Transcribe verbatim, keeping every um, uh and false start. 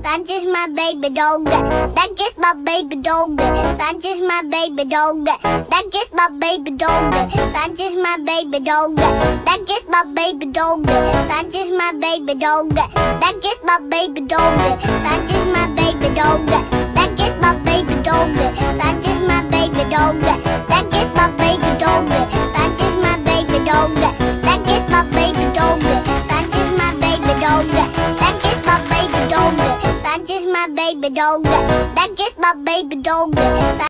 That's just my baby dog. That's just my baby dog. That's just my baby dog. That's just my baby dog. That's just my baby dog. That's just my baby dog. That's just my baby dog. That's just my baby dog. That's just my baby dog. That's just my baby dog. That's just my baby dog. That's just my baby dog. That's just my baby dog. That's just my baby dog. That's just my baby dog. That's just my baby dog. That's just my baby dog. That's just my baby dog.